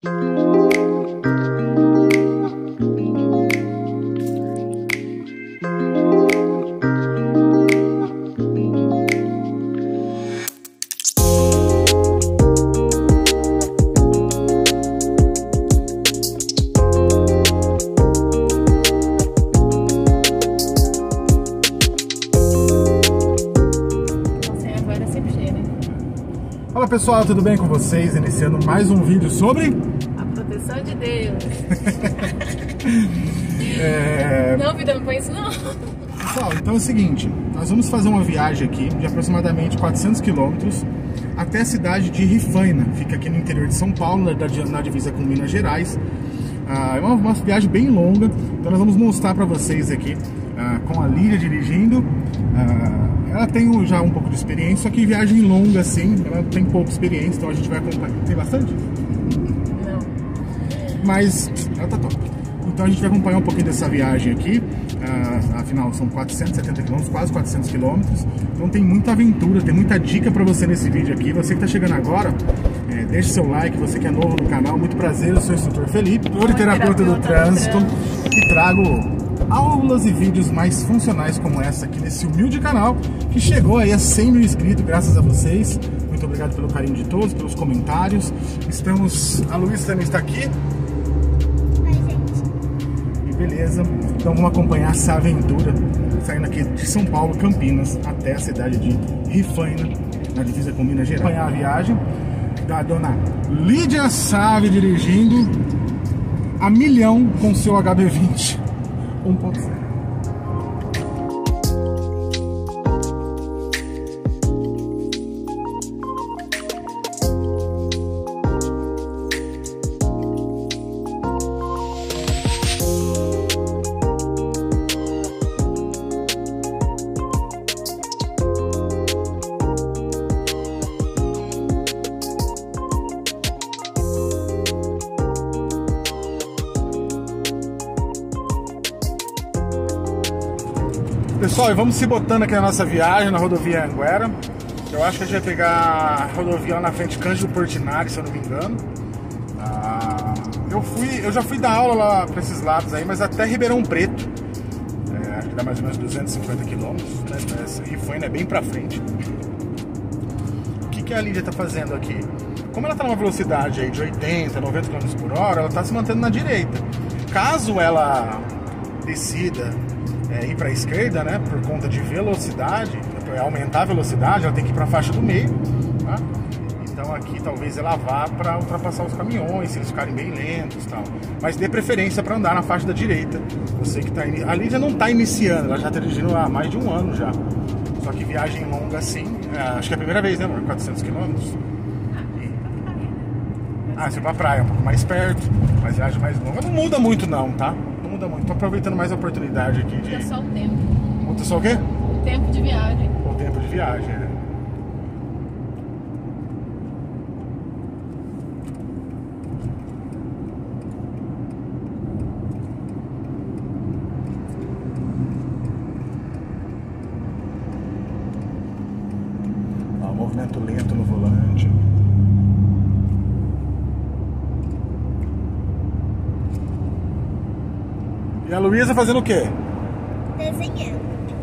Fala pessoal, tudo bem com vocês? Iniciando mais um vídeo sobre a proteção de Deus. Não, vida, não põe isso não. Pessoal, então é o seguinte, nós vamos fazer uma viagem aqui de aproximadamente 400 quilômetros até a cidade de Rifaina. Fica aqui no interior de São Paulo, na divisa com Minas Gerais. É uma viagem bem longa, então nós vamos mostrar para vocês aqui com a Lídia dirigindo. Ela tem já um pouco de experiência, só que viagem longa assim, ela tem pouca experiência, então a gente vai acompanhar. Tem bastante? Não. Mas ela tá top. Então a gente vai acompanhar um pouquinho dessa viagem aqui. Afinal são 470 km, quase 400 km. Então tem muita aventura, tem muita dica pra você nesse vídeo aqui. Você que tá chegando agora, deixe seu like. Você que é novo no canal, muito prazer, eu sou o instrutor Felipe, terapeuta do trânsito, e trago aulas e vídeos mais funcionais como essa aqui nesse humilde canal que chegou aí a 100 mil inscritos, graças a vocês. Muito obrigado pelo carinho de todos, pelos comentários. A Luísa também está aqui. Oi, gente. E beleza, então vamos acompanhar essa aventura saindo aqui de São Paulo, Campinas, até a cidade de Rifaina, na divisa com Minas Gerais. Acompanhar a viagem da dona Lídia Save dirigindo a milhão com seu HB20 1.0. Pessoal, vamos se botando aqui na nossa viagem na rodovia Anguera. Eu acho que a gente vai pegar a rodovia lá na frente, Cândido Portinari, se eu não me engano. Eu já fui dar aula lá para esses lados aí, mas até Ribeirão Preto. Acho que dá mais ou menos 250 quilômetros, né? E foi, né, bem pra frente. O que a Lídia tá fazendo aqui? Como ela tá numa velocidade aí de 80, 90 km por hora, ela tá se mantendo na direita. Caso ela decida ir para a esquerda, né, por conta de velocidade, aumentar a velocidade, ela tem que ir para a faixa do meio, tá? Então aqui talvez ela vá para ultrapassar os caminhões, se eles ficarem bem lentos e tal. Mas dê preferência para andar na faixa da direita. Você que tá a Lídia não está iniciando, ela já está dirigindo há mais de um ano já. Só que viagem longa assim, acho que é a primeira vez, né, amor? 400 km. Você vai pra praia, um pouco mais perto, mas viagem mais longa. Não muda muito não, tá? Muito. Tô aproveitando mais a oportunidade aqui de... Muda só o tempo. Muda só o quê? O tempo de viagem. O tempo de viagem, né? Movimento lento no volante. E a Luísa fazendo o quê? Desenhando.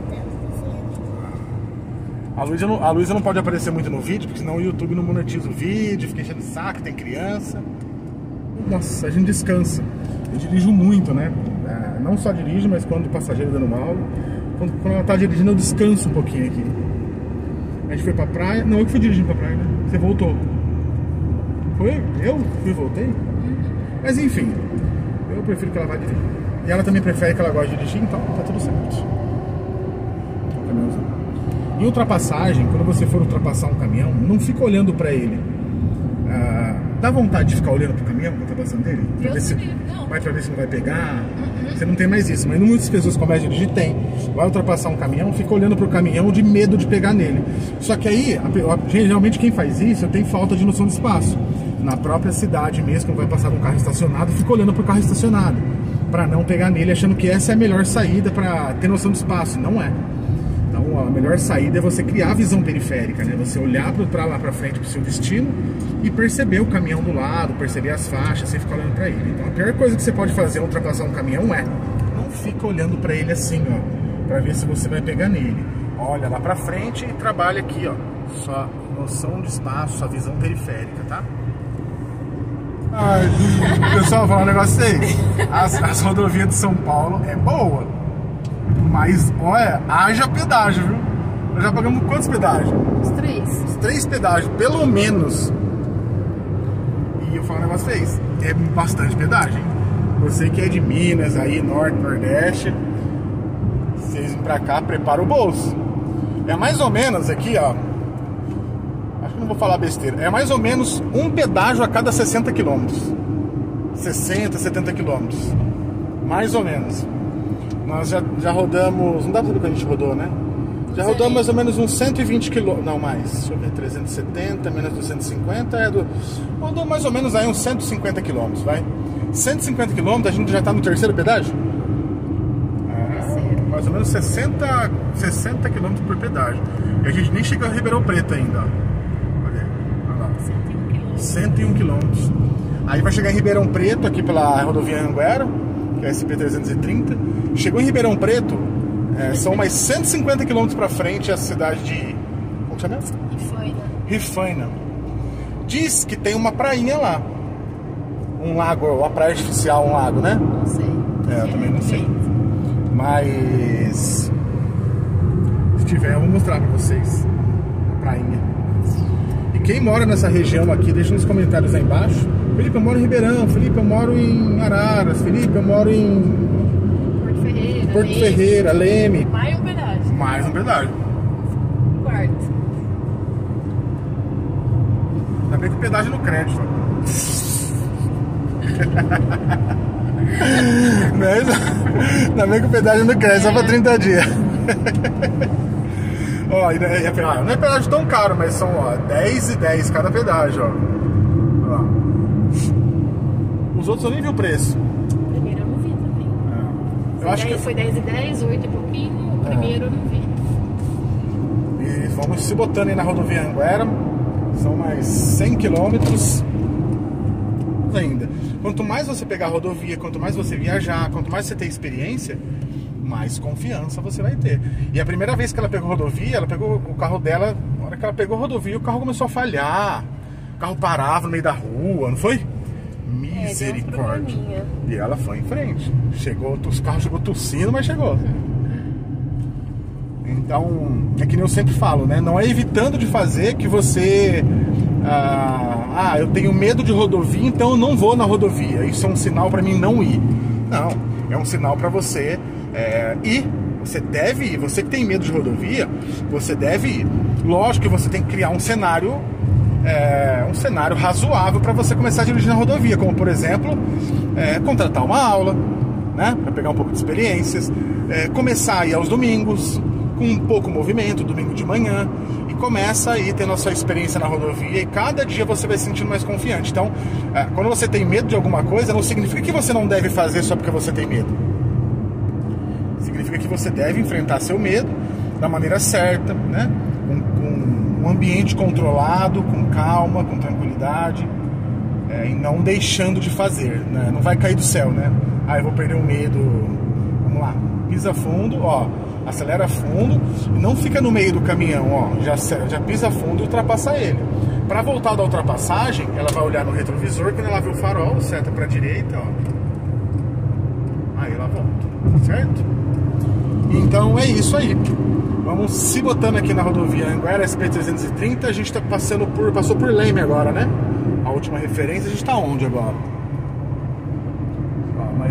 A Luísa não pode aparecer muito no vídeo, porque senão o YouTube não monetiza o vídeo, fica enchendo o saco, tem criança. Nossa, a gente descansa. Eu dirijo muito, né? Não só dirijo, mas quando o passageiro dando mal. Quando ela tá dirigindo, eu descanso um pouquinho aqui. A gente foi pra praia. Não, eu que fui dirigindo pra praia, né? Você voltou. Foi? Eu fui e voltei? Mas enfim, eu prefiro que ela vá dirigir. E ela também prefere que ela goste de dirigir, então tá tudo certo. Em ultrapassagem, quando você for ultrapassar um caminhão, não fica olhando pra ele. Dá vontade de ficar olhando pro caminhão quando tá passando dele? Pra ver se não vai pegar. Você não tem mais isso, mas muitas pessoas começam a dirigir, tem. Vai ultrapassar um caminhão, fica olhando pro caminhão de medo de pegar nele. Só que aí, geralmente quem faz isso tem falta de noção de espaço. Na própria cidade mesmo, quando vai passar um carro estacionado, fica olhando pro carro estacionado, pra não pegar nele, achando que essa é a melhor saída pra ter noção de espaço. Não é. Então a melhor saída é você criar a visão periférica, né? Você olhar para lá para frente, para o seu destino e perceber o caminhão do lado, perceber as faixas sem ficar olhando para ele. Então a pior coisa que você pode fazer ao ultrapassar um caminhão não fica olhando para ele assim, ó, para ver se você vai pegar nele. Olha lá para frente e trabalha aqui, ó, sua noção de espaço, sua visão periférica, tá? Ai, pessoal, vou falar um negócio aí. As rodovias de São Paulo é boa, mas olha, haja pedágio, viu? Nós já pagamos quantos pedágios? Os 3. Os 3 pedágios, pelo menos. E eu falo um negócio pra vocês, é bastante pedágio, hein? Você que é de Minas, aí, Norte, Nordeste, vocês vêm pra cá, prepara o bolso. É mais ou menos aqui, ó. Acho que não vou falar besteira. É mais ou menos um pedágio a cada 60 quilômetros. 60, 70 quilômetros. Mais ou menos. Nós já rodamos... Não dá pra saber que a gente rodou, né? Já rodamos mais ou menos uns 120 quilômetros. Não, mais. Deixa eu ver, 370 menos 250 rodou mais ou menos aí uns 150 quilômetros, vai. 150 quilômetros, a gente já tá no terceiro pedágio? Mais ou menos 60 quilômetros por pedágio. E a gente nem chegou a Ribeirão Preto ainda, ó. Olha lá. 101 quilômetros. Aí vai chegar em Ribeirão Preto, aqui pela rodovia Anhanguera, que é a SP-330. Chegou em Ribeirão Preto, são mais 150 quilômetros pra frente a cidade de... Como chama? Rifaina. Diz que tem uma prainha lá. Um lago, uma praia artificial, um lago, né? Não sei. Eu também não sei. Mas se tiver, eu vou mostrar pra vocês a prainha. E quem mora nessa região aqui, deixa nos comentários aí embaixo. Felipe, eu moro em Ribeirão. Felipe, eu moro em Araras. Felipe, eu moro em Porto Ferreira, Leme. Mais um pedágio. Mais um pedágio. Quarto. Ainda bem que o pedágio no crédito. Ainda bem que o pedágio no crédito, só pra 30 dias. Ó, não é pedágio tão caro, mas são 10 e 10 cada pedágio, ó. Os outros eu nem vi o preço. O primeiro eu não vi também. Eu acho que foi 10 e 10, 8 e pouquinho. O primeiro eu não vi. E vamos se botando aí na rodovia Anhanguera. São mais 100 quilômetros ainda. Quanto mais você pegar a rodovia, quanto mais você viajar, quanto mais você ter experiência, mais confiança você vai ter. E a primeira vez que ela pegou rodovia, ela pegou o carro dela, na hora que ela pegou rodovia, o carro começou a falhar. O carro parava no meio da rua, não foi? Misericórdia. E ela foi em frente. O carro chegou tossindo, mas chegou. Então, é que nem eu sempre falo, né? Não é evitando de fazer que você... eu tenho medo de rodovia, então eu não vou na rodovia. Isso é um sinal para mim não ir. Não, é um sinal para você ir. Você deve ir. Você que tem medo de rodovia, você deve ir. Lógico que você tem que criar um cenário razoável para você começar a dirigir na rodovia, como por exemplo, contratar uma aula, né, para pegar um pouco de experiências, começar a ir aos domingos, com um pouco movimento, domingo de manhã, e começa aí tendo a sua experiência na rodovia, e cada dia você vai se sentindo mais confiante. Então, quando você tem medo de alguma coisa, não significa que você não deve fazer só porque você tem medo. Significa que você deve enfrentar seu medo da maneira certa, né? Com um ambiente controlado, com calma, com tranquilidade, e não deixando de fazer, né? Não vai cair do céu, né? Eu vou perder o medo. Vamos lá, pisa fundo, ó. Acelera fundo e não fica no meio do caminhão, ó. Já pisa fundo e ultrapassa ele. Para voltar da ultrapassagem, ela vai olhar no retrovisor, quando ela vê o farol, seta para direita, ó. Aí ela volta, certo? Então é isso aí. Vamos se botando aqui na rodovia Anhanguera, SP-330. A gente passou por Leme agora, né? A última referência. A gente tá onde agora? Mais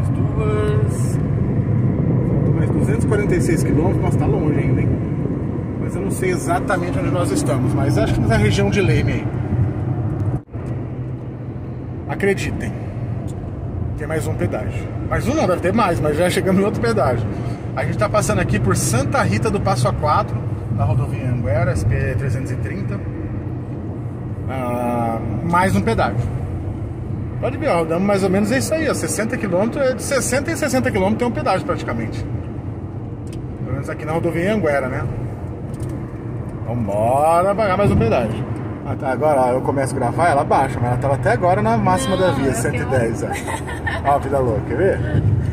246 quilômetros, nossa, tá longe ainda, hein? Mas eu não sei exatamente onde nós estamos, mas acho que na região de Leme aí. Acreditem, tem mais um pedágio. Mais um não, deve ter mais, mas já chegamos em outro pedágio. A gente tá passando aqui por Santa Rita do Passo A4, na rodovia Anhanguera, SP-330. Mais um pedágio. Pode ver, ó, rodamos mais ou menos isso aí, ó, 60 km, de 60 em 60 km tem um pedágio praticamente. Pelo menos aqui na rodovia Anhanguera, né? Vambora pagar mais um pedágio. Agora, ó, eu começo a gravar, ela baixa, mas ela tava até agora na máxima da via, 110. Ó, a vida louca, quer ver?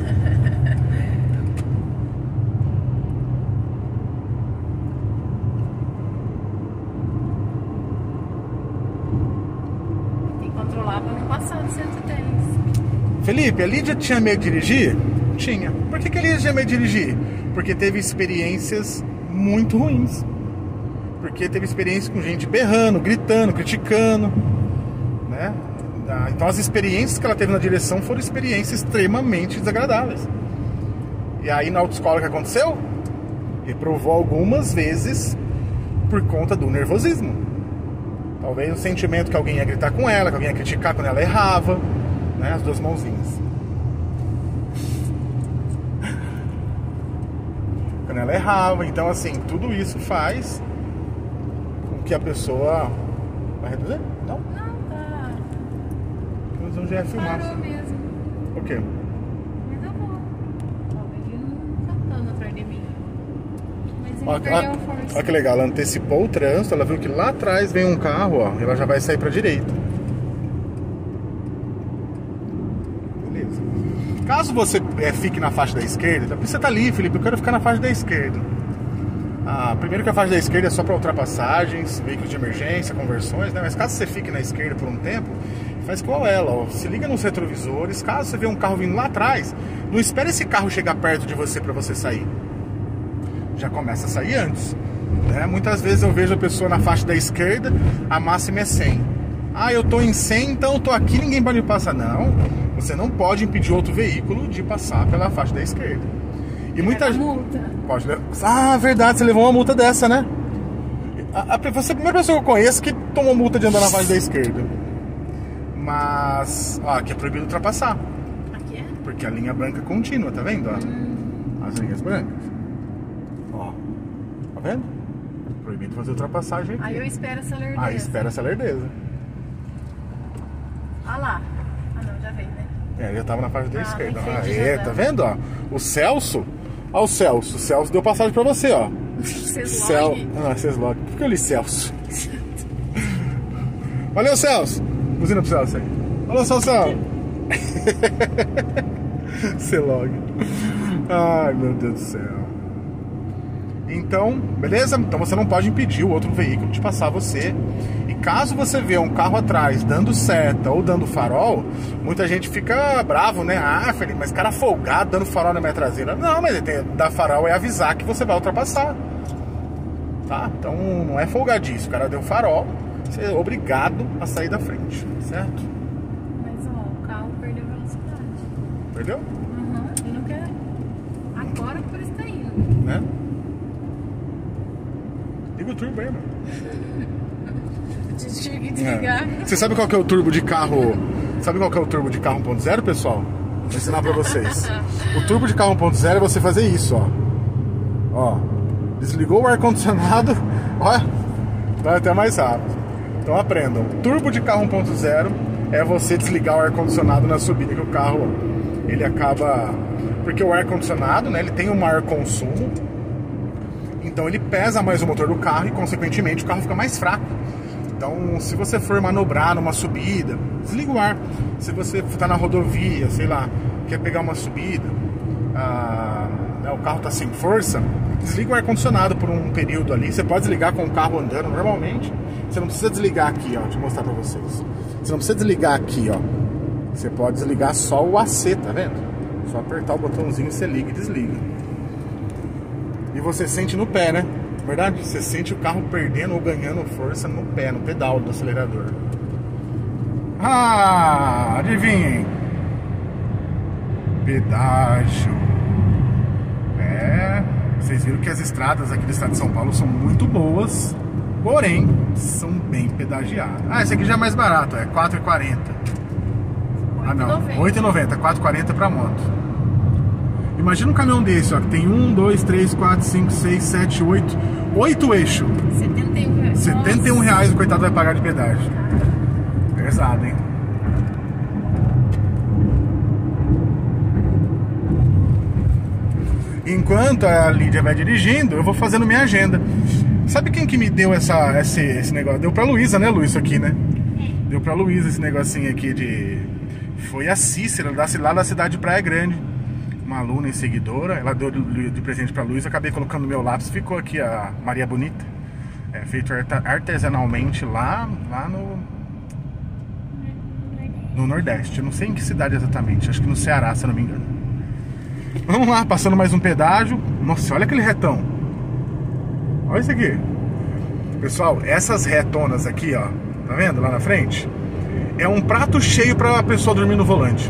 Tem que controlar pra não passar de 110. Felipe, a Lídia tinha medo de dirigir? Tinha. Por que a Lídia tinha medo de dirigir? Porque teve experiências muito ruins. Porque teve experiência com gente berrando, gritando, criticando, né? Então as experiências que ela teve na direção foram experiências extremamente desagradáveis. E aí na autoescola o que aconteceu? Reprovou algumas vezes por conta do nervosismo. Talvez o sentimento que alguém ia gritar com ela, que alguém ia criticar quando ela errava, né? As duas mãozinhas. Quando ela errava, então assim, tudo isso faz que a pessoa vai reduzir? Não? Não, tá. Nós vamos já filmar. Parou mesmo. O quê? Mas eu vou. Talvez ele não cantando atrás de mim. Mas ele Olha perdeu a força. que legal, ela antecipou o trânsito, ela viu que lá atrás vem um carro, ó, ela já vai sair pra direita. Beleza. Caso você fique na faixa da esquerda, você tá ali, Felipe, eu quero ficar na faixa da esquerda. Primeiro que a faixa da esquerda é só para ultrapassagens, veículos de emergência, conversões, né? Mas caso você fique na esquerda por um tempo, faz igual ela, ó. Se liga nos retrovisores. Caso você vê um carro vindo lá atrás, não espere esse carro chegar perto de você para você sair. Já começa a sair antes, né? Muitas vezes eu vejo a pessoa na faixa da esquerda, a máxima é 100. Eu tô em 100, então eu tô aqui, ninguém pode me passar. Não, você não pode impedir outro veículo de passar pela faixa da esquerda. E muita gente pode levar. Verdade, você levou uma multa dessa, né? Você é a primeira pessoa que eu conheço que tomou multa de andar na faixa da esquerda. Mas, aqui é proibido ultrapassar. Aqui é? Porque a linha branca é contínua, tá vendo? As linhas brancas. Ó, tá vendo? Proibido fazer ultrapassagem aqui. Aí eu espero essa lerdeza. Aí espera essa lerdeza. Ah lá. Não, já veio, né? Já tava na faixa da esquerda. Entendi, Tá vendo, ó? O Celso. Ó, o Celso deu passagem pra você, ó. Ceslog. Por que eu li Celso? Valeu, Celso. Buzina pro Celso aí. Alô, Celso. Celog. Ai, meu Deus do céu. Então, beleza? Então você não pode impedir o outro veículo de passar você. E caso você vê um carro atrás dando seta ou dando farol, muita gente fica bravo, né? Felipe, mas cara folgado dando farol na minha traseira. Não, mas dar farol é avisar que você vai ultrapassar. Tá? Então não é folgadice. O cara deu farol, você é obrigado a sair da frente, certo? Mas ó, o carro perdeu velocidade. Perdeu? Ele não quer. Agora por isso tá indo. Né? Liga o turbo aí, mano. Tinha que desligar. Você sabe qual que é o turbo de carro? Sabe qual que é o turbo de carro 1.0, pessoal? Vou ensinar pra vocês. O turbo de carro 1.0 é você fazer isso, ó. Ó. Desligou o ar-condicionado. Olha. Vai até mais rápido. Então aprendam. Turbo de carro 1.0 é você desligar o ar-condicionado na subida, que o carro ele acaba. Porque o ar-condicionado, né? Ele tem um maior consumo. Então ele pesa mais o motor do carro e, consequentemente, o carro fica mais fraco. Então, se você for manobrar numa subida, desliga o ar. Se você está na rodovia, sei lá, quer pegar uma subida, o carro está sem força, desliga o ar-condicionado por um período ali. Você pode desligar com o carro andando normalmente. Você não precisa desligar aqui, ó. Deixa eu mostrar para vocês. Você não precisa desligar aqui, ó. Você pode desligar só o AC, tá vendo? Só apertar o botãozinho, você liga e desliga. E você sente no pé, né? Verdade? Você sente o carro perdendo ou ganhando força no pé, no pedal do acelerador. Adivinhem? Pedágio. Vocês viram que as estradas aqui do estado de São Paulo são muito boas, porém, são bem pedagiadas. Esse aqui já é mais barato, é R$4,40. Não, R$8,90, R$4,40 pra moto. Imagina um caminhão desse, ó, que tem 1, 2, 3, 4, 5, 6, 7, 8 eixos. R$71 o coitado vai pagar de pedágio. Pesado, hein? Enquanto a Lídia vai dirigindo, eu vou fazendo minha agenda. Sabe quem que me deu esse negócio? Deu pra Luísa, né, Lu, isso aqui, né? Deu pra Luísa esse negocinho aqui de... Foi a Cícera, lá da cidade de Praia Grande. Uma aluna e seguidora. Ela deu de presente pra Luísa. Acabei colocando no meu lápis. Ficou aqui a Maria Bonita. Feito artesanalmente lá no Nordeste. Eu não sei em que cidade exatamente. Acho que no Ceará, se eu não me engano. Vamos lá, passando mais um pedágio. Nossa, olha aquele retão. Olha isso aqui. Pessoal, essas retonas aqui, ó. Tá vendo lá na frente? É um prato cheio pra pessoa dormir no volante.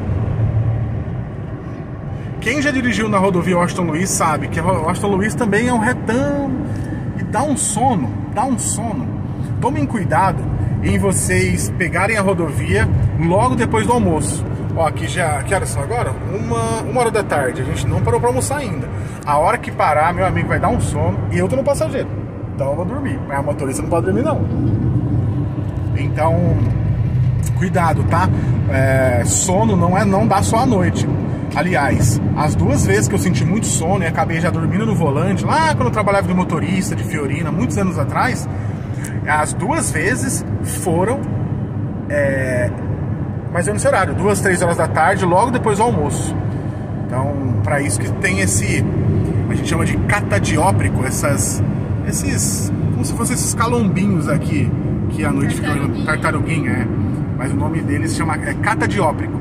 Quem já dirigiu na rodovia Washington Luiz sabe que a Washington Luiz também é um retão. E dá um sono. Tomem cuidado em vocês pegarem a rodovia logo depois do almoço. Ó, aqui já... Que horas são agora? Uma hora da tarde. A gente não parou pra almoçar ainda. A hora que parar, meu amigo vai dar um sono. E eu tô no passageiro. Então eu vou dormir. Mas a motorista não pode dormir, não. Então, cuidado, tá? Sono não dá só à noite. Aliás, as 2 vezes que eu senti muito sono e acabei já dormindo no volante, lá quando eu trabalhava de motorista, de Fiorina, muitos anos atrás, as 2 vezes foram mais ou menos esse horário, 2, 3 horas da tarde, logo depois do almoço. Então, para isso que tem a gente chama de catadióprico, esses, como se fossem esses calombinhos aqui, que à noite ficam tartaruguinha, mas o nome deles se chama catadióprico.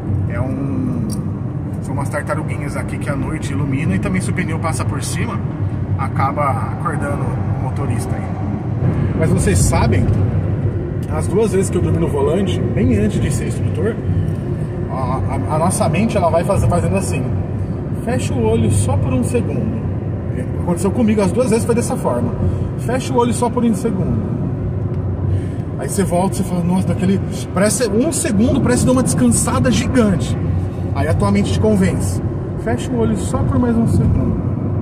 São umas tartaruguinhas aqui que à noite iluminam e também se o pneu passa por cima, acaba acordando o motorista aí. Mas vocês sabem, as 2 vezes que eu dormi no volante, bem antes de ser instrutor, a nossa mente ela vai fazendo assim, fecha o olho só por 1 segundo. Aconteceu comigo, as 2 vezes foi dessa forma. Fecha o olho só por 1 segundo. Aí você volta e você fala, nossa, parece 1 segundo, parece dar uma descansada gigante. Aí a tua mente te convence. Fecha o olho só por mais 1 segundo.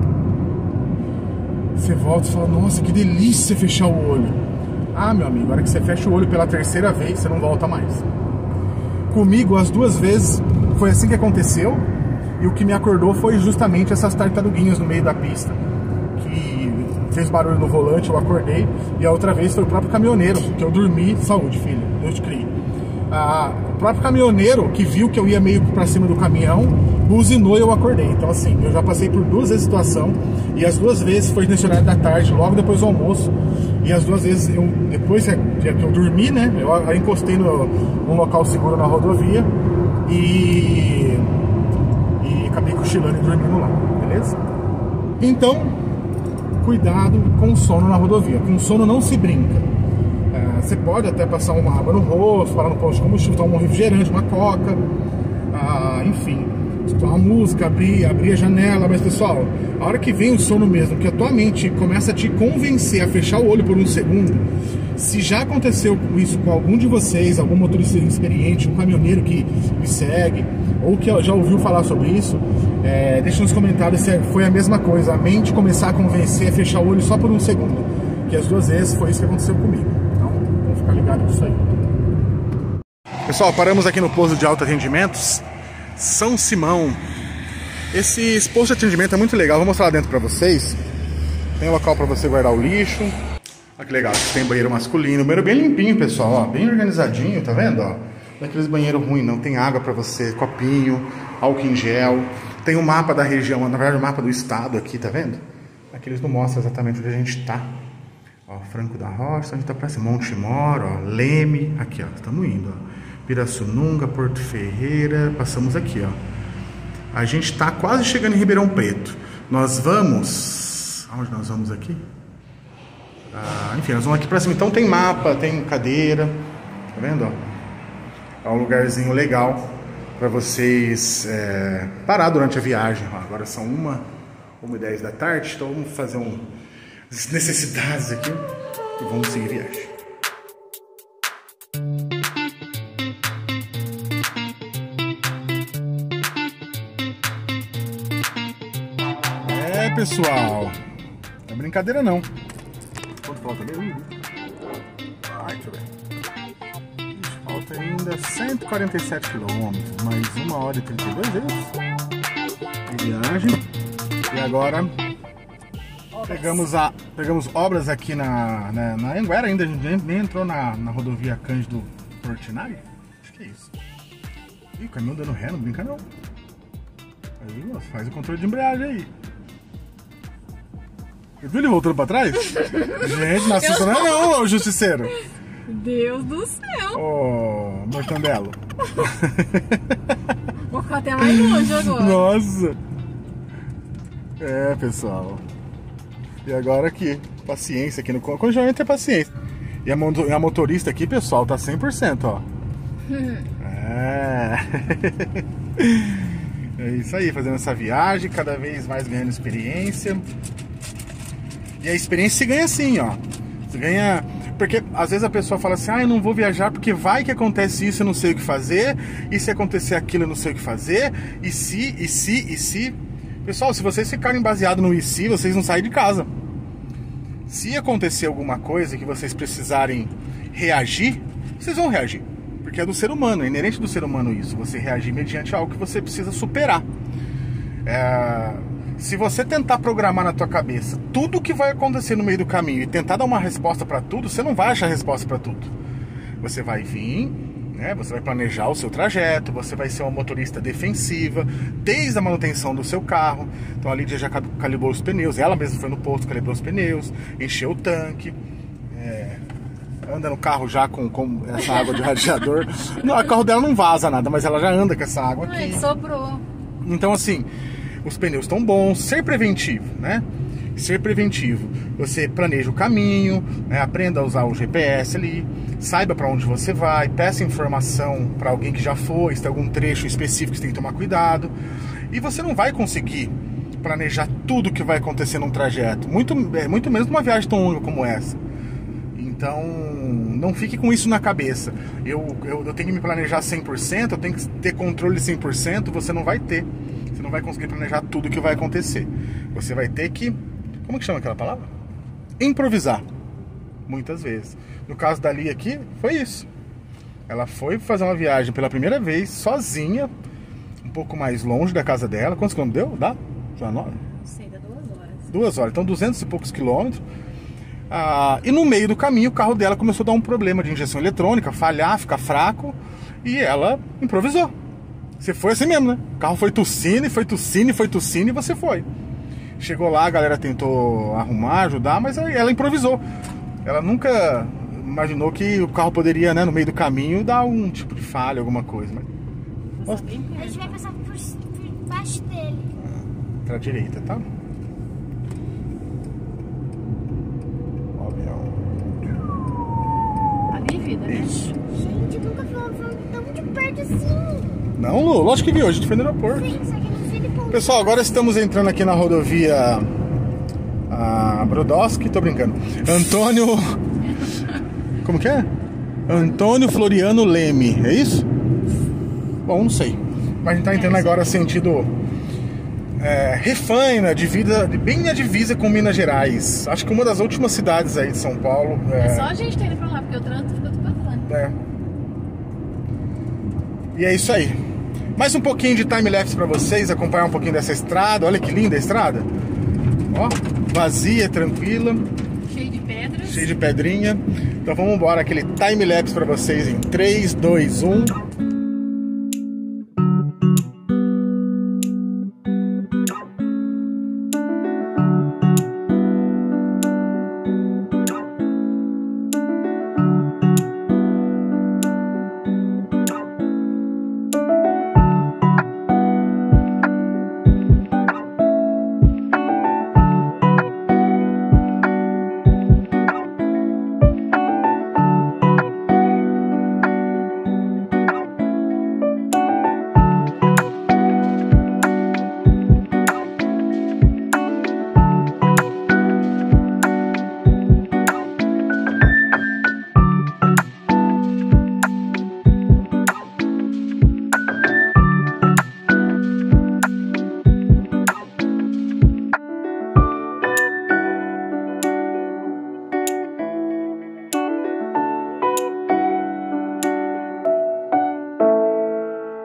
Você volta e fala, nossa, que delícia fechar o olho. Ah, meu amigo, a hora que você fecha o olho pela 3ª vez, você não volta mais. Comigo, as 2 vezes, foi assim que aconteceu. E o que me acordou foi justamente essas tartaruguinhas no meio da pista, que fez barulho no volante, eu acordei. E a outra vez foi o próprio caminhoneiro, que eu dormi. Saúde, filho, Deus te crie. O próprio caminhoneiro, que viu que eu ia meio pra cima do caminhão, buzinou e eu acordei. Então assim, eu já passei por 2 vezes a situação. E as 2 vezes foi nesse horário da tarde, logo depois do almoço. E as 2 vezes, depois que eu dormi, né, eu encostei num local seguro na rodovia e acabei cochilando e dormindo lá, beleza? Então, cuidado com o sono na rodovia. Com o sono não se brinca. Você pode até passar uma água no rosto, parar no posto de combustível, tomar um refrigerante, uma coca, enfim, escutar uma música, abrir a janela. Mas pessoal, a hora que vem o sono mesmo, que a tua mente começa a te convencer a fechar o olho por 1 segundo, se já aconteceu isso com algum de vocês, algum motorista experiente, um caminhoneiro que me segue, ou que já ouviu falar sobre isso, deixa nos comentários se foi a mesma coisa, a mente começar a convencer a fechar o olho só por 1 segundo, que as 2 vezes foi isso que aconteceu comigo. Então, vamos ficar ligado nisso aí. Pessoal, paramos aqui no posto de alto atendimentos São Simão. Esse posto de atendimento é muito legal, vou mostrar lá dentro pra vocês. Tem um local pra você guardar o lixo. Olha que legal, tem banheiro masculino, banheiro bem limpinho, pessoal, ó, bem organizadinho, tá vendo? Ó, não é aqueles banheiros ruins não, tem água pra você, copinho, álcool em gel. Tem um mapa da região, na verdade o mapa do estado aqui, tá vendo? Aqui eles não mostram exatamente onde a gente tá. Ó, Franco da Rocha, onde tá próximo, Monte Moro, ó, Leme, aqui ó, estamos indo, ó. Pirassununga, Porto Ferreira, passamos aqui, ó. A gente tá quase chegando em Ribeirão Preto. Nós vamos... Aonde nós vamos aqui? Enfim, nós vamos aqui pra cima. Então tem mapa, tem cadeira, tá vendo, ó? É um lugarzinho legal pra vocês parar durante a viagem. Ó, agora são 1h10 da tarde, então vamos fazer as necessidades aqui e vamos seguir viagem. Pessoal, não é brincadeira não. Quanto falta mesmo? Deixa eu ver. Falta ainda 147 km, mais 1h32 de viagem. E agora Pegamos obras aqui na Anguera ainda, a gente nem entrou na rodovia Cândido Portinari. Acho que é isso. Ih, o caminhão dando ré, não brinca não. Aí, moço, faz o controle de embreagem aí. Você viu ele voltando pra trás? Gente, não assusta não, ô justiceiro. Deus do céu. Ô, mortandelo. Vou ficar até mais longe agora. Nossa. É, pessoal. E agora aqui, paciência aqui no congelamento é paciência. E a motorista aqui, pessoal, tá 100%, ó. É. É isso aí, fazendo essa viagem, cada vez mais ganhando experiência. E a experiência se ganha assim, ó. Você ganha... Porque às vezes a pessoa fala assim, eu não vou viajar porque vai que acontece isso, eu não sei o que fazer. E se acontecer aquilo, eu não sei o que fazer. E se... Pessoal, se vocês ficarem baseados no e se, vocês não saem de casa. Se acontecer alguma coisa que vocês precisarem reagir, vocês vão reagir. Porque é do ser humano, é inerente do ser humano isso. Você reagir mediante algo que você precisa superar. Se você tentar programar na tua cabeça tudo o que vai acontecer no meio do caminho e tentar dar uma resposta para tudo, você não vai achar resposta para tudo. Você vai vir, né? Você vai planejar o seu trajeto, você vai ser uma motorista defensiva, desde a manutenção do seu carro. Então a Lídia já calibrou os pneus, ela mesma foi no posto, calibrou os pneus, encheu o tanque, anda no carro já com essa água de radiador. O carro dela não vaza nada, mas ela já anda com essa água aqui. Sobrou. Então assim, os pneus estão bons, ser preventivo, né? Ser preventivo. Você planeja o caminho, né? Aprenda a usar o GPS ali, saiba para onde você vai, peça informação para alguém que já foi, se tem algum trecho específico que você tem que tomar cuidado. E você não vai conseguir planejar tudo que vai acontecer num trajeto, muito menos numa viagem tão longa como essa. Então, não fique com isso na cabeça. Eu tenho que me planejar 100%, eu tenho que ter controle 100%, você não vai ter. Você não vai conseguir planejar tudo que vai acontecer. Você vai ter que... Como que chama aquela palavra? Improvisar. Muitas vezes. No caso da Lia aqui, foi isso. Ela foi fazer uma viagem pela primeira vez, sozinha, um pouco mais longe da casa dela. Quantos quilômetros deu? Dá? Não sei, dá 2 horas. 2 horas, então 200 e poucos quilômetros. E no meio do caminho o carro dela começou a dar um problema de injeção eletrônica, falhar, ficar fraco, e ela improvisou. Você foi assim mesmo, né? O carro foi tossindo e foi tossindo e foi tossindo e você foi. Chegou lá, a galera tentou arrumar, ajudar, mas ela improvisou. Ela nunca imaginou que o carro poderia, né, no meio do caminho, dar um tipo de falha, alguma coisa. Mas... A gente vai passar por baixo dele. Pra direita, tá? Ali, vida, né? Isso. Gente, nunca vi um avião tão de perto assim. Não, Lu, lógico que viu, a gente foi no aeroporto. Sim, só que não sei de ponto. Pessoal, agora estamos entrando aqui na rodovia Brodowski, tô brincando. Antônio... Como que é? Antônio Floriano Leme, é isso? Bom, não sei. Mas a gente tá entrando agora sentido Refaina, bem na divisa com Minas Gerais. Acho que uma das últimas cidades aí de São Paulo. Só a gente tá indo pra lá, porque o trânsito fica tudo passando. E é isso aí. Mais um pouquinho de time-lapse pra vocês, acompanhar um pouquinho dessa estrada. Olha que linda a estrada. Ó, vazia, tranquila. Cheio de pedras. Cheio de pedrinha. Então vamos embora, aquele time-lapse pra vocês em 3, 2, 1...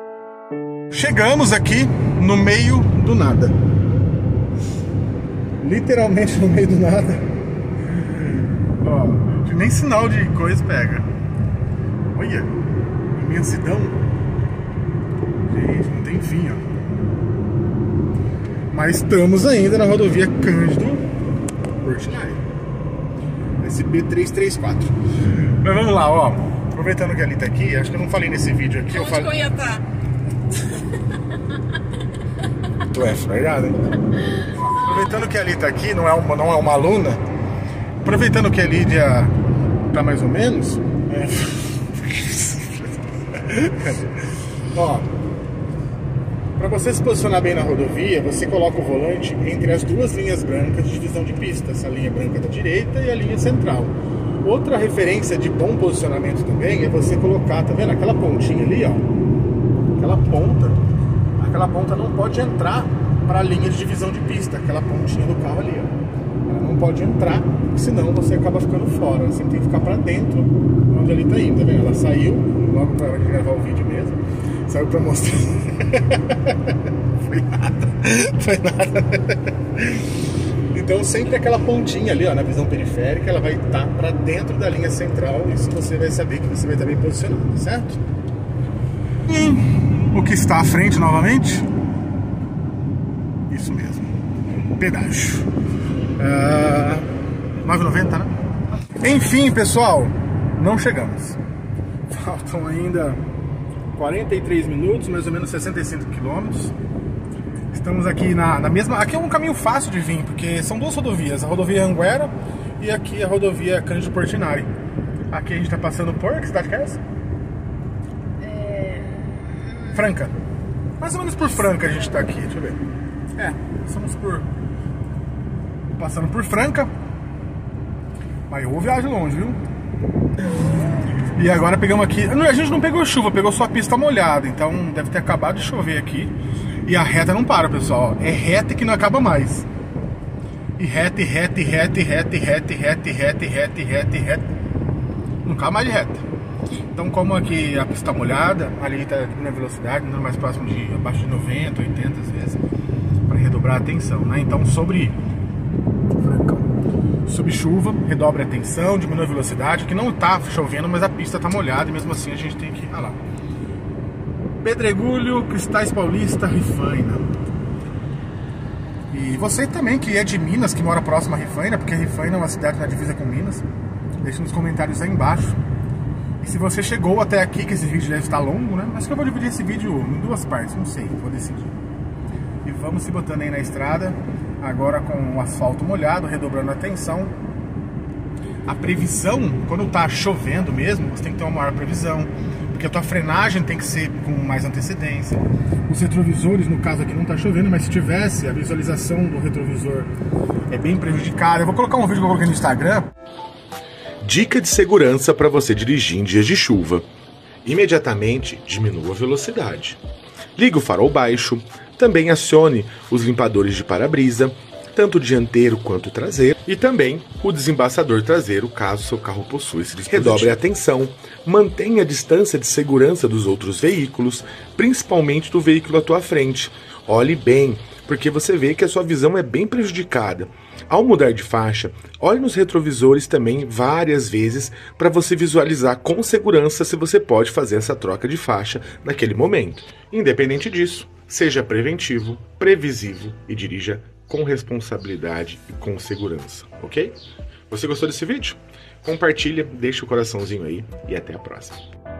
Chegamos aqui no meio do nada. literalmente no meio do nada. Ó, nem sinal de coisa pega. Olha, imensidão. Gente, não tem fim, ó. Mas estamos ainda na rodovia Cândido Portinari, SP-334. Mas vamos lá, ó. Aproveitando que a Ali tá aqui, acho que eu não falei nesse vídeo aqui. Onde que eu ia estar? Tu é verdade, hein? Aproveitando que a Ali tá aqui, não é uma aluna. Aproveitando que a Lídia tá mais ou menos. Ó, para você se posicionar bem na rodovia, você coloca o volante entre as duas linhas brancas de divisão de pista, essa linha branca da direita e a linha central. Outra referência de bom posicionamento também é você colocar, tá vendo? Aquela pontinha ali, ó. Aquela ponta não pode entrar para a linha de divisão de pista, aquela pontinha do carro ali, ó. Ela não pode entrar, senão você acaba ficando fora. Você tem que ficar para dentro onde ele tá indo, tá vendo? Ela saiu, logo para gravar o vídeo mesmo. Saiu pra mostrar. Foi nada. Então sempre aquela pontinha ali, ó, na visão periférica, ela vai estar pra dentro da linha central. Isso você vai saber que você vai estar bem posicionado, certo? E o que está à frente novamente? Isso mesmo. Pedágio. 9,90, né? Enfim, pessoal, não chegamos. Faltam ainda 43 minutos, mais ou menos 65 quilômetros. Estamos aqui na mesma... Aqui é um caminho fácil de vir, porque são duas rodovias. A rodovia Anguera e aqui a rodovia Cândido Portinari. Aqui a gente está passando por... Que cidade que é essa? Franca. Mais ou menos por Franca a gente está aqui, deixa eu ver. Estamos passando por Franca. Mas eu viajo longe, viu? E agora pegamos aqui... A gente não pegou chuva, pegou só a pista molhada. Então deve ter acabado de chover aqui. E a reta não para, pessoal. É reta que não acaba mais. E reta, e reta, e reta, e reta, e reta, e reta, e reta, e reta, e reta, e reta. Não acaba mais de reta. Então, como aqui a pista tá molhada, ali está diminuindo a velocidade, andando mais próximo de abaixo de 90, 80 às vezes, para redobrar a atenção, né? Então, sob chuva, redobre a atenção, diminui a velocidade, que não está chovendo, mas a pista está molhada e mesmo assim a gente tem que... Ah lá. Pedregulho, Cristais Paulista, Rifaina. E você também que é de Minas, que mora próximo a Rifaina, porque Rifaina é uma cidade na divisa com Minas, deixa nos comentários aí embaixo. E se você chegou até aqui, que esse vídeo deve estar longo, né? Acho que eu vou dividir esse vídeo em duas partes, não sei, vou decidir. E vamos se botando aí na estrada, agora com o asfalto molhado, redobrando a atenção. A previsão, quando tá chovendo mesmo, você tem que ter uma maior previsão, porque a tua frenagem tem que ser com mais antecedência. Os retrovisores, no caso aqui não tá chovendo, mas se tivesse, a visualização do retrovisor é bem prejudicada. Eu vou colocar um vídeo que eu coloquei no Instagram. Dica de segurança para você dirigir em dias de chuva. Imediatamente diminua a velocidade. Ligue o farol baixo. Também acione os limpadores de para-brisa, tanto dianteiro quanto traseiro, e também o desembaçador traseiro, caso seu carro possua esse dispositivo. Redobre a atenção, mantenha a distância de segurança dos outros veículos, principalmente do veículo à tua frente. Olhe bem, porque você vê que a sua visão é bem prejudicada. Ao mudar de faixa, olhe nos retrovisores também várias vezes para você visualizar com segurança se você pode fazer essa troca de faixa naquele momento. Independente disso, seja preventivo, previsivo e dirija com responsabilidade e com segurança, ok? Você gostou desse vídeo? Compartilha, deixa o coraçãozinho aí e até a próxima.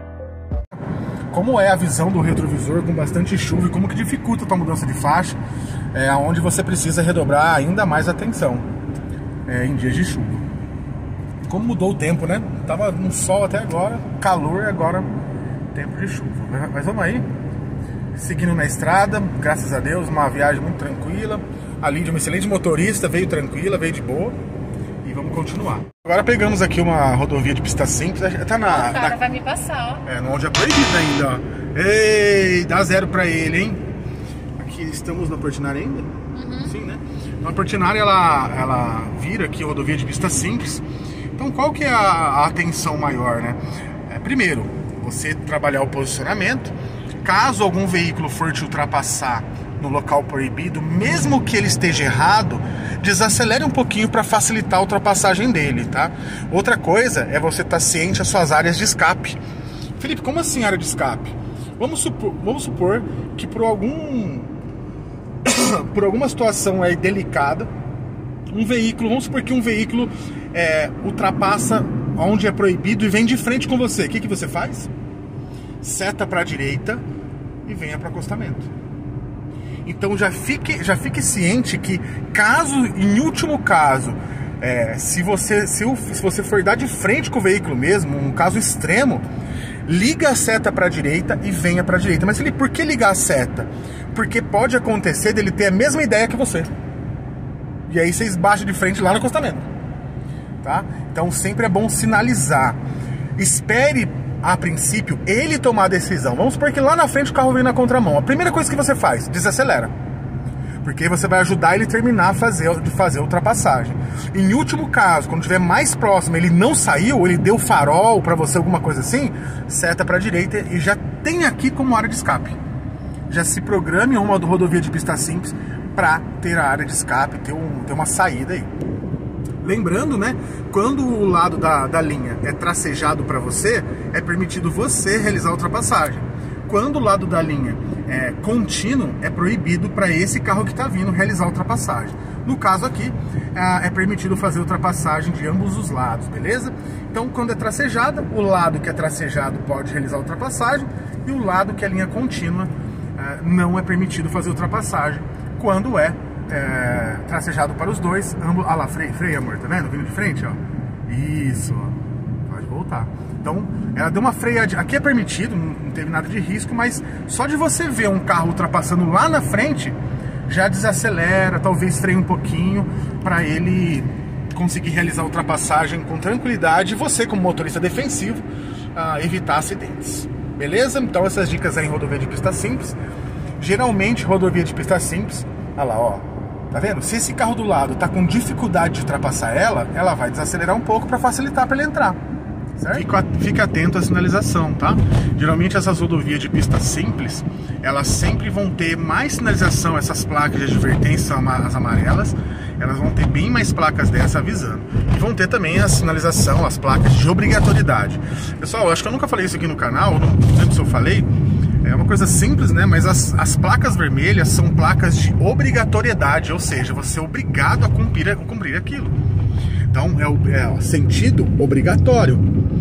Como é a visão do retrovisor com bastante chuva e como que dificulta a tua mudança de faixa, onde você precisa redobrar ainda mais a atenção em dias de chuva. Como mudou o tempo, né? Tava no sol até agora, calor e agora tempo de chuva. Mas vamos aí, seguindo na estrada, graças a Deus, uma viagem muito tranquila. A Lídia é uma excelente motorista, veio tranquila, veio de boa. E vamos continuar. Agora pegamos aqui uma rodovia de pista simples. Tá na... O cara vai me passar, ó. Onde é proibido ainda, ó. Ei, dá zero pra ele, hein? Aqui estamos na Portinari ainda? Uhum. Sim, né? Na Portinari ela vira aqui a rodovia de pista simples. Então qual que é a atenção maior, né? Primeiro, você trabalhar o posicionamento. Caso algum veículo for te ultrapassar, no local proibido, mesmo que ele esteja errado, desacelere um pouquinho para facilitar a ultrapassagem dele, tá? Outra coisa é você estar ciente das suas áreas de escape. Felipe, como assim área de escape? Vamos supor que por alguma situação aí delicada, vamos supor que um veículo ultrapassa onde é proibido e vem de frente com você. O que você faz? Seta para a direita e venha para o acostamento. Então já fique ciente que, em último caso, se você for dar de frente com o veículo mesmo, um caso extremo, liga a seta para a direita e venha para a direita. Mas Felipe, por que ligar a seta? Porque pode acontecer dele ter a mesma ideia que você. E aí você esbaixa de frente lá no acostamento, tá? Então sempre é bom sinalizar. Espere, a princípio, ele tomar a decisão. Vamos supor que lá na frente o carro vem na contramão. A primeira coisa que você faz, desacelera. Porque você vai ajudar ele a terminar de fazer a ultrapassagem. Em último caso, quando estiver mais próximo, ele não saiu, ele deu farol para você, alguma coisa assim, seta para a direita e já tem aqui como área de escape. Já se programe uma rodovia de pista simples para ter a área de escape, ter uma saída aí. Lembrando, né, quando o lado da linha é tracejado para você, é permitido você realizar a ultrapassagem. Quando o lado da linha é contínuo, é proibido para esse carro que está vindo realizar a ultrapassagem. No caso aqui, é permitido fazer ultrapassagem de ambos os lados, beleza? Então, quando é tracejada, o lado que é tracejado pode realizar a ultrapassagem e o lado que é linha contínua não é permitido fazer ultrapassagem. Quando tracejado para os dois, ambos... Ah lá, freia, amor, tá vendo? Vindo de frente, ó. Isso, ó. Pode voltar. Então, ela deu uma freada. Aqui é permitido, não teve nada de risco, mas só de você ver um carro ultrapassando lá na frente, já desacelera, talvez freie um pouquinho, para ele conseguir realizar a ultrapassagem com tranquilidade e você, como motorista defensivo, evitar acidentes. Beleza? Então, essas dicas aí em rodovia de pista simples. Geralmente, rodovia de pista simples, olha lá, ó, tá vendo? Se esse carro do lado tá com dificuldade de ultrapassar ela vai desacelerar um pouco para facilitar para ele entrar, certo? Fica atento à sinalização, tá? Geralmente essas rodovias de pista simples, elas sempre vão ter mais sinalização, essas placas de advertência, as amarelas, elas vão ter bem mais placas dessa avisando. E vão ter também a sinalização, as placas de obrigatoriedade. Pessoal, eu acho que eu nunca falei isso aqui no canal, não lembro se eu falei. É uma coisa simples, né? Mas as placas vermelhas são placas de obrigatoriedade, ou seja, você é obrigado a cumprir aquilo. Então é o sentido obrigatório.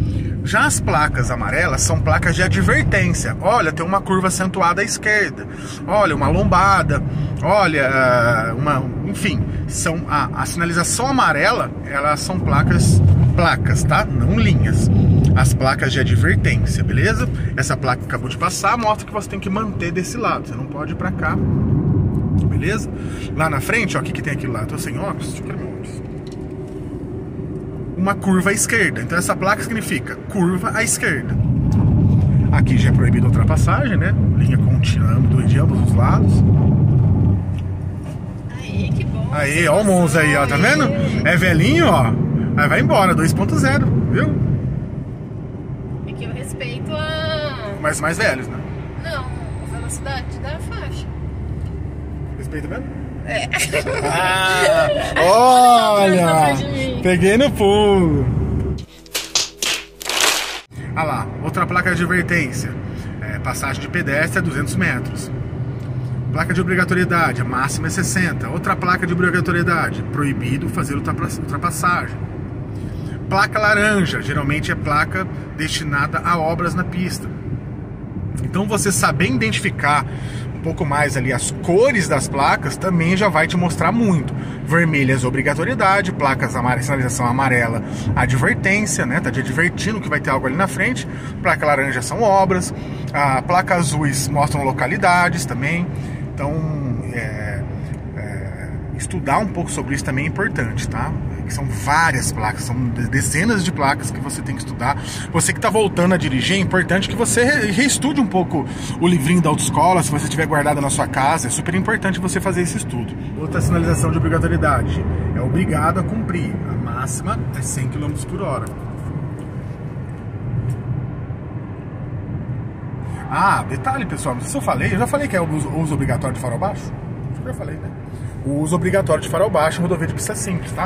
Já as placas amarelas são placas de advertência. Olha, tem uma curva acentuada à esquerda. Olha, uma lombada. Olha, enfim, são a sinalização amarela. Elas são placas, tá? Não linhas. As placas de advertência, beleza? Essa placa que acabou de passar mostra que você tem que manter desse lado. Você não pode ir pra cá, beleza? Lá na frente, ó, o que tem aqui lá? Tô sem óculos? Deixa eu ver meu óculos. Uma curva à esquerda. Então essa placa significa curva à esquerda. Aqui já é proibido a ultrapassagem, né? Linha contínua de ambos os lados. Aí, que bom. Aí, ó o Monza aí, ó, tá vendo? É velhinho, ó. Aí vai embora, 2.0, viu? É que eu respeito a... Mas mais velhos, né? Não, a velocidade da faixa. Respeito mesmo? É. Olha! Peguei no pulo. Ah lá, outra placa de advertência. Passagem de pedestre a 200 metros. Placa de obrigatoriedade, a máxima é 60. Outra placa de obrigatoriedade, proibido fazer ultrapassagem. Placa laranja, geralmente é placa destinada a obras na pista. Então você saber identificar um pouco mais ali as cores das placas também já vai te mostrar muito. Vermelhas, obrigatoriedade, placas amarelas, sinalização amarela, advertência, né? Tá te advertindo que vai ter algo ali na frente. Placa laranja são obras, a placa azuis mostram localidades também. Então, estudar um pouco sobre isso também é importante, tá? São várias placas, são dezenas de placas que você tem que estudar. Você que está voltando a dirigir, é importante que você reestude um pouco o livrinho da autoescola, se você tiver guardado na sua casa. É super importante você fazer esse estudo. Outra sinalização de obrigatoriedade, é obrigado a cumprir. A máxima é 100 km/h. Ah, detalhe, pessoal, não sei se eu falei, eu já falei que é o uso obrigatório de farol baixo? Acho que eu já falei, né? O uso obrigatório de farol baixo em rodovia de pista simples, tá?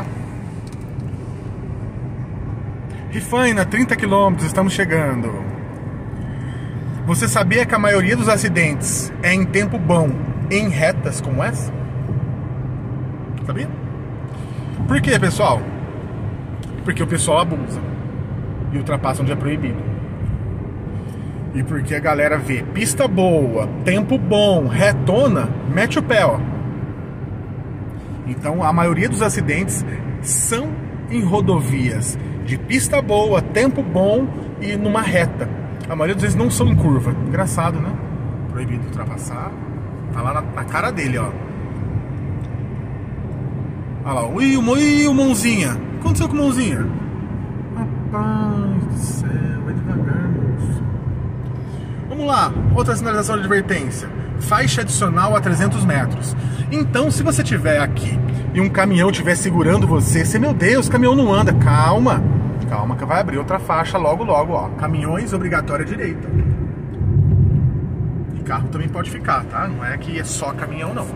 Rifaina, 30 km, estamos chegando. Você sabia que a maioria dos acidentes é em tempo bom, em retas como essa? Sabia? Por quê, pessoal? Porque o pessoal abusa e ultrapassa onde é proibido. E porque a galera vê pista boa, tempo bom, retona, mete o pé, ó. Então a maioria dos acidentes são em rodovias de pista boa, tempo bom e numa reta. A maioria das vezes não são em curva. Engraçado, né? Proibido ultrapassar. Tá lá na cara dele, ó. Olha lá, o mãozinha. O que aconteceu com o mãozinha? Rapaz do céu, vai devagar, moço. Vamos lá, outra sinalização de advertência. Faixa adicional a 300 metros. Então, se você estiver aqui e um caminhão estiver segurando você, meu Deus, o caminhão não anda. Calma, calma que vai abrir outra faixa logo, logo, ó. Caminhões, obrigatória direita. E carro também pode ficar, tá? Não é que é só caminhão, não.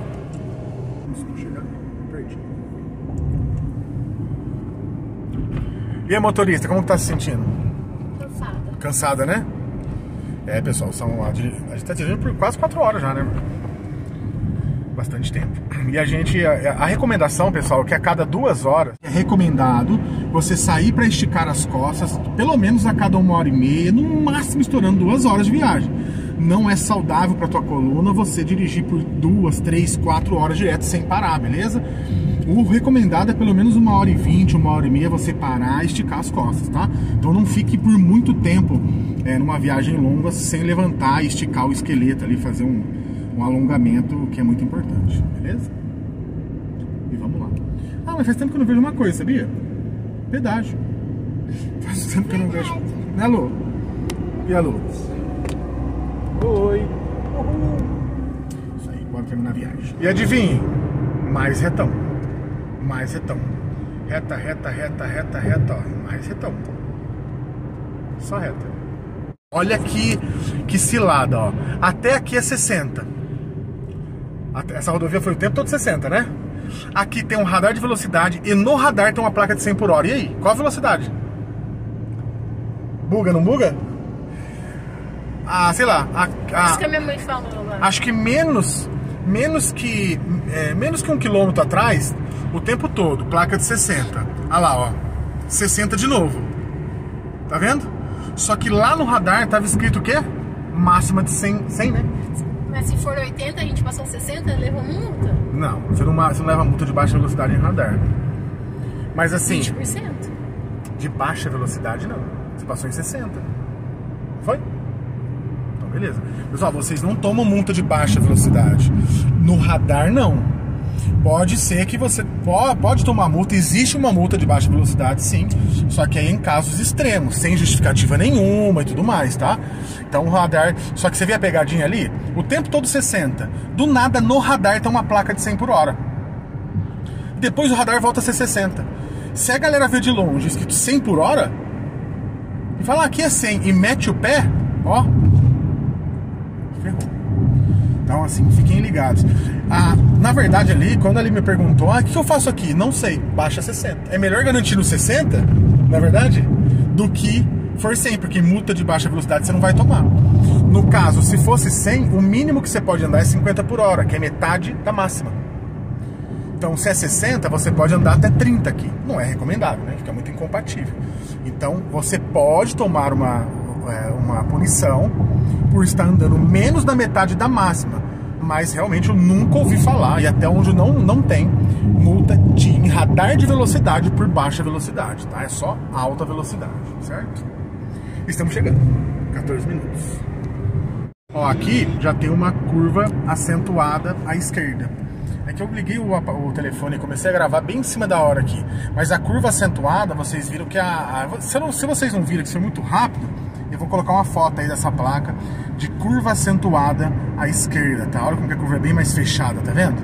E a motorista, como tá se sentindo? Cansada. Cansada, né? É, pessoal, a gente tá dirigindo por quase 4 horas já, né? Bastante tempo. E a recomendação, pessoal, é que a cada 2 horas é recomendado você sair para esticar as costas, pelo menos a cada 1h30, no máximo estourando 2 horas de viagem. Não é saudável para tua coluna você dirigir por 2, 3, 4 horas direto sem parar, beleza? O recomendado é pelo menos 1h20, 1h30 você parar e esticar as costas, tá? Então não fique por muito tempo numa viagem longa sem levantar e esticar o esqueleto ali, fazer um alongamento que é muito importante, beleza? E vamos lá. Ah, mas faz tempo que eu não vejo uma coisa, sabia? Pedágio. Faz tempo que eu não vejo. Né, Lu? E a Lu? Oi. Uhul. Isso aí, bora terminar a viagem. E adivinhe? Mais retão. Mais retão. Reta, reta, reta, reta, reta, ó. Mais retão. Só reta. Olha aqui que cilada, ó. Até aqui é 60. Essa rodovia foi o tempo todo 60, né? Aqui tem um radar de velocidade e no radar tem uma placa de 100 por hora. E aí? Qual a velocidade? Buga, não buga? Ah, sei lá. Isso que a minha mãe falou lá. Acho que menos que 1 quilômetro atrás, o tempo todo, placa de 60. Olha lá, ó. 60 de novo. Tá vendo? Só que lá no radar tava escrito o quê? Máxima de 100, né? Mas se for 80, a gente passou 60, leva multa? Não, você não leva multa de baixa velocidade em radar. Mas assim... 20%? De baixa velocidade, não. Você passou em 60. Foi? Então, beleza. Pessoal, vocês não tomam multa de baixa velocidade. No radar, não. Pode ser que você pode tomar multa, existe uma multa de baixa velocidade, sim, só que aí em casos extremos, sem justificativa nenhuma e tudo mais, tá? Então o radar, só que você vê a pegadinha ali, o tempo todo 60, do nada no radar tem uma placa de 100 por hora, depois o radar volta a ser 60. Se a galera vê de longe escrito 100 por hora e fala aqui é 100 e mete o pé, ó, ferrou. Então assim, fiquem ligados. Na verdade ali, quando ele me perguntou, o que eu faço aqui? Não sei, baixa 60. É melhor garantir no 60, na verdade, do que for 100, porque multa de baixa velocidade você não vai tomar. No caso, se fosse 100, o mínimo que você pode andar é 50 por hora, que é metade da máxima. Então se é 60, você pode andar até 30 aqui. Não é recomendável, né? Fica muito incompatível. Então você pode tomar uma punição por estar andando menos da metade da máxima, mas realmente eu nunca ouvi falar, e até onde não tem multa em radar de velocidade por baixa velocidade, tá? É só alta velocidade, certo? Estamos chegando, 14 minutos. Ó, aqui já tem uma curva acentuada à esquerda. É que eu liguei o telefone e comecei a gravar bem em cima da hora aqui, mas a curva acentuada, vocês viram que se vocês não viram que isso foi muito rápido, eu vou colocar uma foto aí dessa placa de curva acentuada à esquerda, tá? Olha como que a curva é bem mais fechada, tá vendo?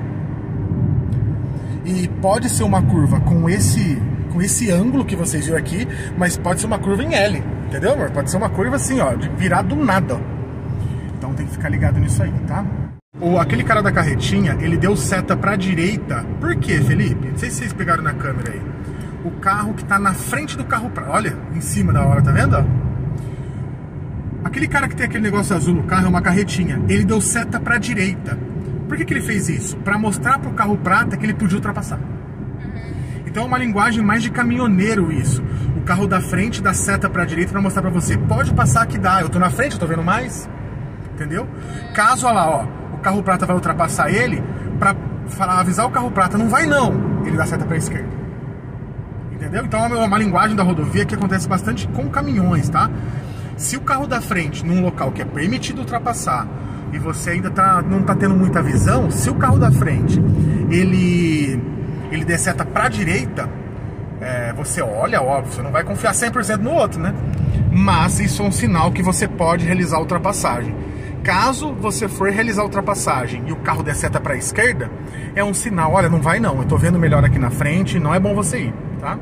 E pode ser uma curva com esse ângulo que vocês viram aqui, mas pode ser uma curva em L, entendeu, amor? Pode ser uma curva assim, ó, de virar do nada, ó. tem que ficar ligado nisso aí, tá? Aquele cara da carretinha, ele deu seta pra direita. Por quê, Felipe? Não sei se vocês pegaram na câmera aí. O carro que tá na frente do carro prata. Olha, em cima da hora, tá vendo? Aquele cara que tem aquele negócio azul no carro é uma carretinha. Ele deu seta pra direita. Por que ele fez isso? Pra mostrar pro carro prata que ele podia ultrapassar. Então é uma linguagem mais de caminhoneiro isso. O carro da frente dá seta pra direita pra mostrar pra você, pode passar que dá, eu tô na frente, eu tô vendo mais. Entendeu? Caso, olha lá, ó, o carro prata vai ultrapassar ele, pra avisar o carro prata, não vai não, ele dá seta pra esquerda. Entendeu? Então é uma linguagem da rodovia que acontece bastante com caminhões, tá? Se o carro da frente, num local que é permitido ultrapassar, e você ainda não tá tendo muita visão, se o carro da frente, ele der seta pra direita, você olha, óbvio, você não vai confiar 100% no outro, né? Mas isso é um sinal que você pode realizar a ultrapassagem. Caso você for realizar a ultrapassagem e o carro der seta pra esquerda, é um sinal, olha, não vai não, eu tô vendo melhor aqui na frente, não é bom você ir, tá?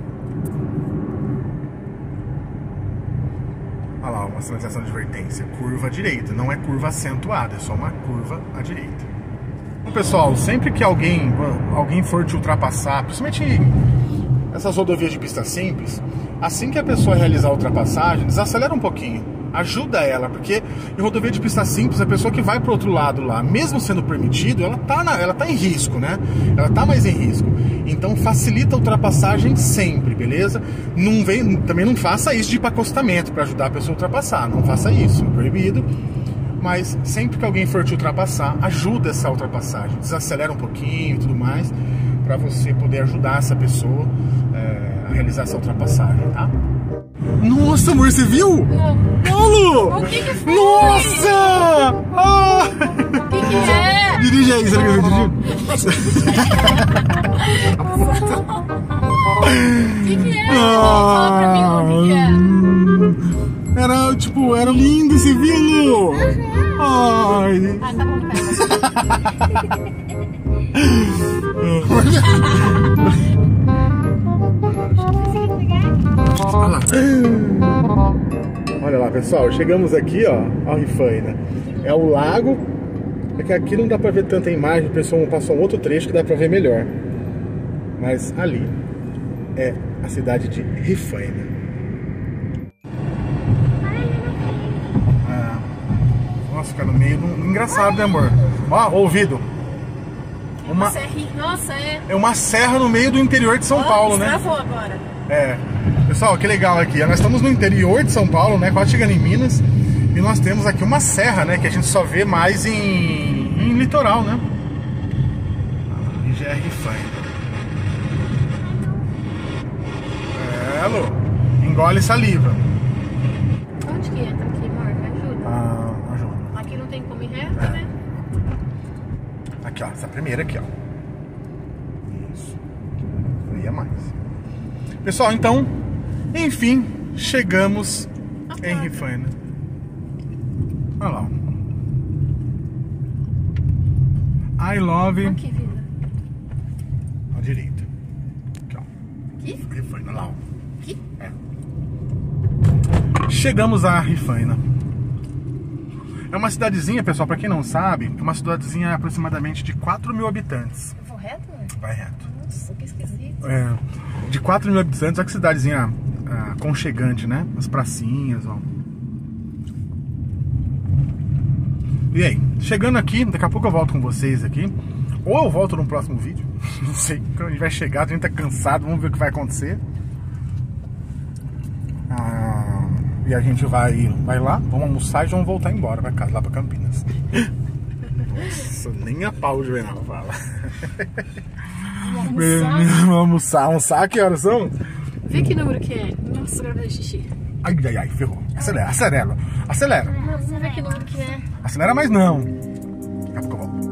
Olha lá, uma sinalização de advertência, curva à direita, não é curva acentuada, é só uma curva à direita. Então, pessoal, sempre que alguém for te ultrapassar, principalmente essas rodovias de pista simples, assim que a pessoa realizar a ultrapassagem, desacelera um pouquinho, ajuda ela, porque em rodovia de pista simples, a pessoa que vai pro outro lado lá, mesmo sendo permitido, ela tá em risco, né? Ela tá mais em risco. Então facilita a ultrapassagem sempre, beleza? Também não faça isso de ir para acostamento para ajudar a pessoa a ultrapassar, não faça isso, é proibido. Mas sempre que alguém for te ultrapassar, ajuda essa ultrapassagem, desacelera um pouquinho e tudo mais, para você poder ajudar essa pessoa a realizar essa ultrapassagem, tá? Nossa, amor, você viu? Não. Paulo! O que foi? Nossa! Ah! O que é? Dirige aí, será que eu dirigi? O que é? Fala pra mim o que é. Era lindo esse vilo! Ai! Ah, tá bom, Olha lá. Olha lá, pessoal, chegamos aqui, ó, a Rifaina. É o lago, é que aqui não dá pra ver tanta imagem, o pessoal passou um outro trecho que dá pra ver melhor. Mas ali é a cidade de Rifaina. Nossa, fica no meio do... Engraçado, né, amor? Ó, ouvido. Nossa, É uma serra no meio do interior de São Paulo, né? Travou agora. Pessoal, que legal aqui. Nós estamos no interior de São Paulo, né? Quase chegando em Minas. E nós temos aqui uma serra, né? Que a gente só vê mais em litoral, né? E já é Rifaina. Lu, engole saliva. Onde que entra aqui, amor? Me ajuda. Ajuda. Aqui não tem como ir reto, né? Aqui, ó. Essa primeira aqui, ó. Isso. Freia mais. Pessoal, então, enfim, chegamos em Rifaina. Olha lá. I love... Aqui, vida. À direita. Aqui, ó. Aqui? Rifaina, lá, ó. Aqui? Chegamos a Rifaina. É uma cidadezinha, pessoal, pra quem não sabe, é uma cidadezinha aproximadamente de 4.000 habitantes. Eu vou reto, né? Vai reto. Nossa, que esquisito. De 4.000 habitantes, olha que cidadezinha aconchegante, né? As pracinhas, ó. E aí, chegando aqui, daqui a pouco eu volto com vocês aqui. Ou eu volto no próximo vídeo. Não sei, quando a gente vai chegar, a gente tá cansado, vamos ver o que vai acontecer. E a gente vai lá, vamos almoçar e já vamos voltar embora pra casa, lá pra Campinas. Nossa, nem a pau de Juvenal fala. Vamos almoçar, que horas são? Vê que número que é. Nossa, agora vai xixi. Ai, ai, ai, ferrou. Acelera. Vamos ver que número que é. Acelera mais não. Daqui a pouco eu volto.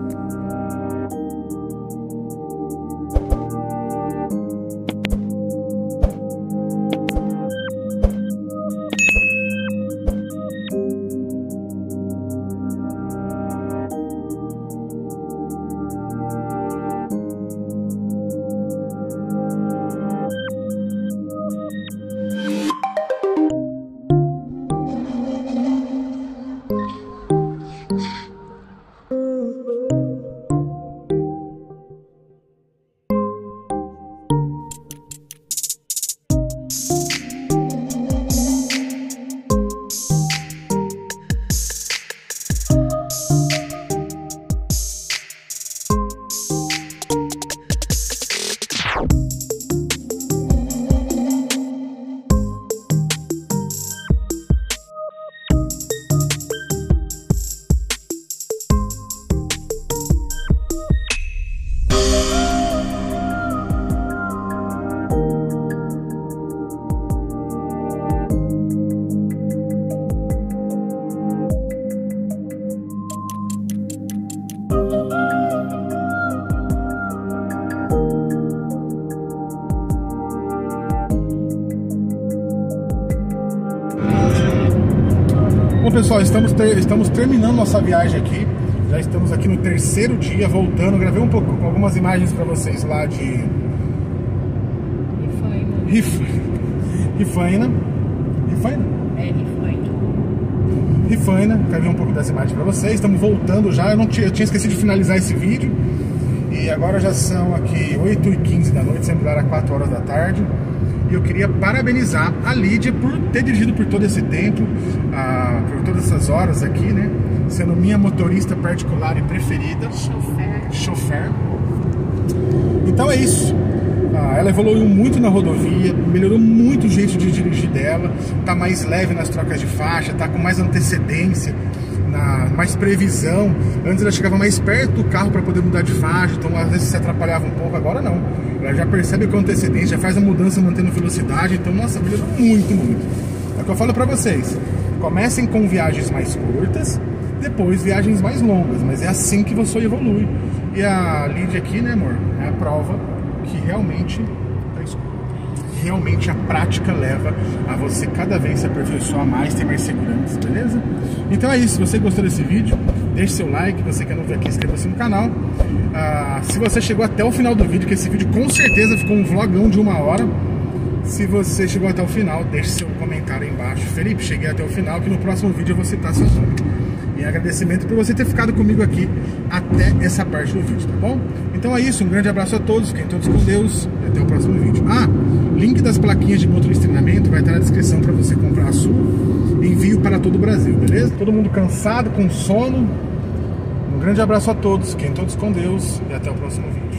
pessoal, estamos terminando nossa viagem aqui. Já estamos aqui no 3º dia, voltando. Gravei um pouco, algumas imagens para vocês lá de Rifaina. Rifaina, gravei um pouco das imagens para vocês. Estamos voltando já. Eu tinha esquecido de finalizar esse vídeo. E agora já são aqui 8h15 da noite, sempre era 4 horas da tarde. E eu queria parabenizar a Lídia por ter dirigido por todo esse tempo, por todas essas horas aqui, né? Sendo minha motorista particular e preferida. Chofer. Então é isso. Ela evoluiu muito na rodovia, melhorou muito o jeito de dirigir dela, tá mais leve nas trocas de faixa, tá com mais antecedência, mais previsão. Antes ela chegava mais perto do carro para poder mudar de faixa, então às vezes se atrapalhava um pouco, agora não. Ela já percebe com antecedência, já faz a mudança mantendo velocidade, então nossa, melhorou muito. É o que eu falo para vocês, comecem com viagens mais curtas, depois viagens mais longas, mas é assim que você evolui. E a Lídia aqui, né, amor, é a prova que realmente a prática leva a você cada vez se aperfeiçoar mais, ter mais segurança, beleza? Então é isso, se você gostou desse vídeo, deixe seu like, você que é novo aqui, inscreva-se no canal. Se você chegou até o final do vídeo, que esse vídeo com certeza ficou um vlogão de 1 hora. Se você chegou até o final, deixe seu comentário aí embaixo. Felipe, cheguei até o final, que no próximo vídeo eu vou citar seu nome. E agradecimento por você ter ficado comigo aqui até essa parte do vídeo, tá bom? Então é isso, um grande abraço a todos, fiquem todos com Deus e até o próximo vídeo. Link das plaquinhas de motorista treinamento vai estar na descrição para você comprar a sua. Envio para todo o Brasil, beleza? Todo mundo cansado, com sono. Um grande abraço a todos, fiquem todos com Deus e até o próximo vídeo.